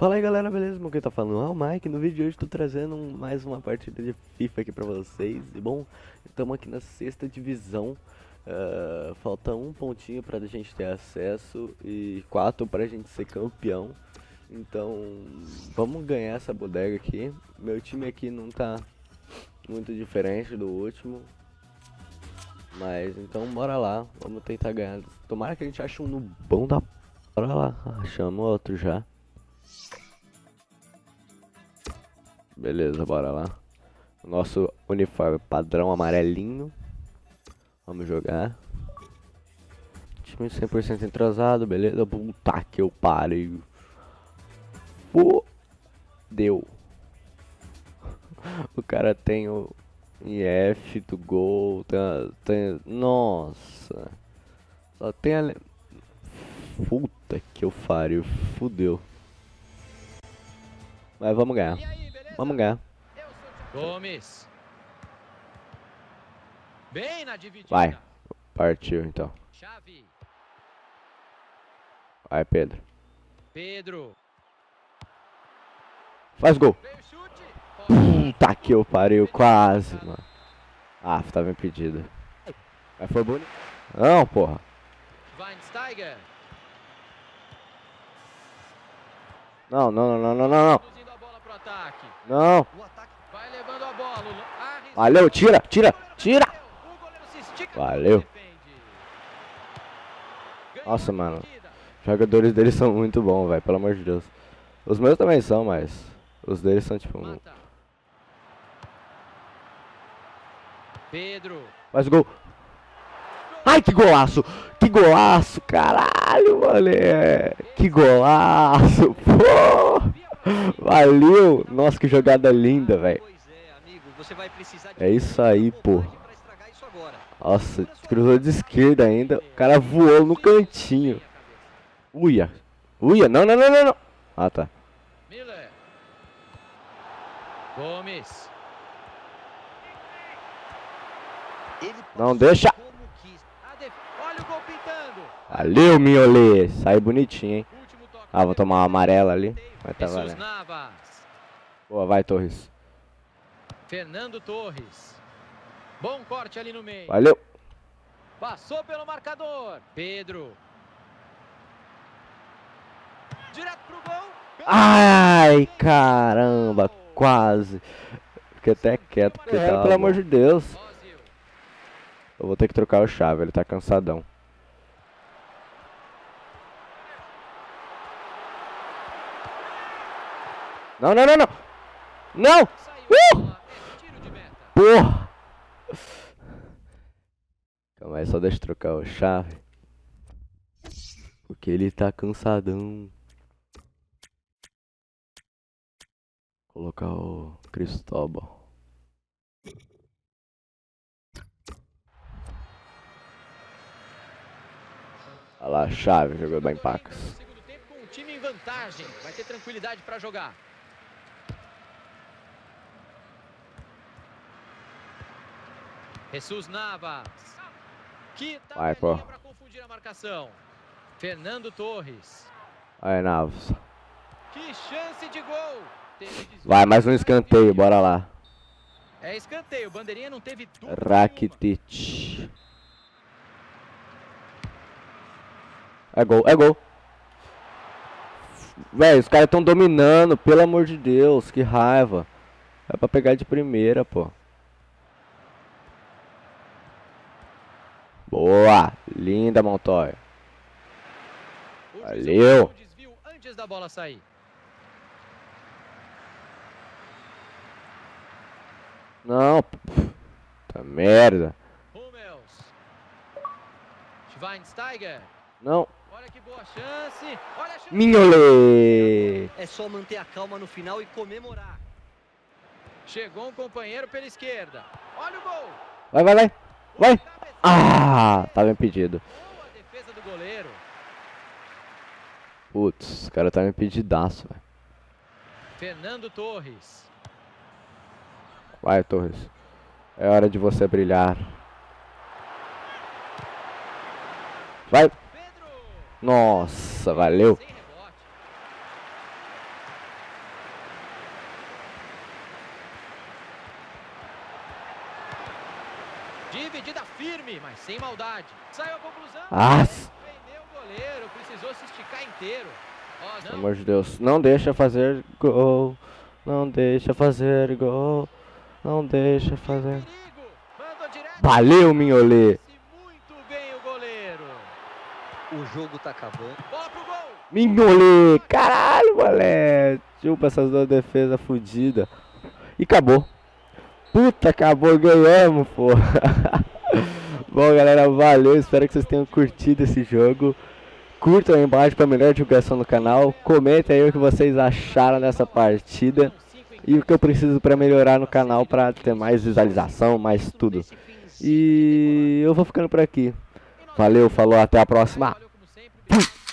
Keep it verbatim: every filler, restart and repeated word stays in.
Fala aí galera, beleza? Quem tá falando é o Mike. No vídeo de hoje tô trazendo um- mais uma partida de FIFA aqui pra vocês. E bom, estamos aqui na sexta divisão. Uh, falta um pontinho pra gente ter acesso e quatro pra gente ser campeão. Então vamos ganhar essa bodega aqui. Meu time aqui não tá muito diferente do último, mas então bora lá, vamos tentar ganhar. Tomara que a gente ache um no bom da... Bora lá, achamos outro já. Beleza, bora lá. Nosso uniforme padrão amarelinho. Vamos jogar. Time cem por cento entrosado, beleza? Puta que eu parei. Fudeu. O cara tem o I F do gol. Tem, tem, nossa. Só tem a... Puta que eu pariu. Fudeu. Mas vamos ganhar. Vamos ganhar. Gomes. Bem na dividida. Vai. Partiu então. Chave. Vai, Pedro. Pedro. Faz gol. Veio o chute. Puta que eu pariu. Quase, mano. Ah, tava impedido. Mas foi bonito. Não, porra. Schweinsteiger. Não, não, não, não, não, não. Conduzindo a bola pro ataque. Não. O ataque vai levando a bola. Arrisca. Valeu, tira, tira, tira. O goleiro se estica. Valeu. Defende. Ganhou Nossa, a mano. dividida. Os jogadores deles são muito bons, velho. Pelo amor de Deus. Os meus também são, mas os deles são tipo... Mata. Pedro. Faz gol. Ai, que golaço. Que golaço, caralho, moleque. Que golaço, pô. Valeu. Nossa, que jogada linda, velho. É isso aí, pô. Nossa, cruzou de esquerda ainda. O cara voou no cantinho. Uia. Uia, não, não, não, não, não. Ah, tá. Miller. Gomes. Não deixa. A def... Olha o gol pintando. Valeu, Miolê. Sai bonitinho, hein. Último toque. Ah, vou tomar uma amarela ali. Mas tá Jesus valendo. Navas. Boa, vai, Torres. Fernando Torres. Bom corte ali no meio. Valeu. Passou pelo marcador. Pedro. Direto pro gol. Ai, caramba. Quase. Fiquei até quieto, porque tá, pelo amor de Deus. Ózil. Eu vou ter que trocar o chave, ele tá cansadão. Não, não, não, não. Não! Saiu Uh! a bola. É tiro de meta. Porra! Calma aí, só deixa eu trocar o chave. Porque ele tá cansadão. Colocar o Cristóbal. Olha lá, chave, jogou bem pacas. No segundo tempo com o time em vantagem. Vai ter tranquilidade para jogar. Jesus Navas. Que Vai, pô. para confundir a marcação. Fernando Torres. Aí, Navos. Que chance de gol. Teve desvio. Vai, mais um escanteio, bora lá. É escanteio. Bandeirinha não teve dúvida. Rakitic. É gol, é gol. Véi, os caras estão dominando, pelo amor de Deus, que raiva. É pra pegar de primeira, pô. Boa, linda, Montoya. O juiz Valeu. o desvio antes da bola sair. Não, puta merda. Hummels. Schweinsteiger. Não, Olha que boa chance. Olha a chance. Minholê. É só manter a calma no final e comemorar. Chegou um companheiro pela esquerda. Olha o gol. Vai, vai, vai. Vai. Ah, tava impedido. Boa defesa do goleiro. Putz, o cara tava impedidaço, velho. Fernando Torres. Vai, Torres. É hora de você brilhar. Vai. Pedro. Nossa, valeu. Sem rebote. Dividida firme, mas sem maldade. Saiu a conclusão. Nossa. Prendeu o goleiro, precisou se esticar inteiro. Oh, Pelo amor de Deus, não deixa fazer gol. Não deixa fazer gol. Não deixa fazer. Valeu, Mignolet. Muito bem o goleiro. O jogo tá acabando. Bola pro gol. Mignolet. Caralho, moleque. Chupa essas duas defesas fodidas. E acabou. Puta, acabou, ganhamos, pô. Bom, galera, valeu. Espero que vocês tenham curtido esse jogo. Curtam aí embaixo para melhor divulgação no canal. Comentem aí o que vocês acharam dessa partida. E o que eu preciso para melhorar no canal para ter mais visualização, mais tudo. E eu vou ficando por aqui. Valeu, falou, até a próxima. Valeu, como sempre.